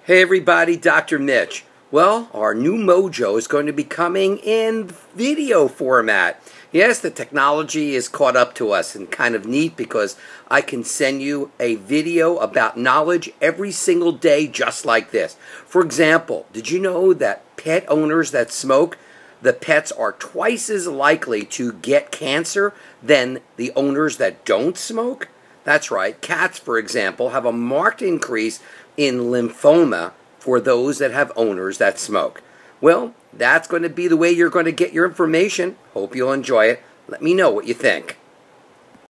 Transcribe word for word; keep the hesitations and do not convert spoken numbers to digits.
Hey everybody, Doctor Mitch. Well, our new Mojo is going to be coming in video format. Yes, the technology is caught up to us and kind of neat because I can send you a video about knowledge every single day just like this. For example, did you know that pet owners that smoke, the pets are twice as likely to get cancer than the owners that don't smoke? That's right. Cats, for example, have a marked increase in lymphoma for those that have owners that smoke. Well, that's going to be the way you're going to get your information. Hope you'll enjoy it. Let me know what you think.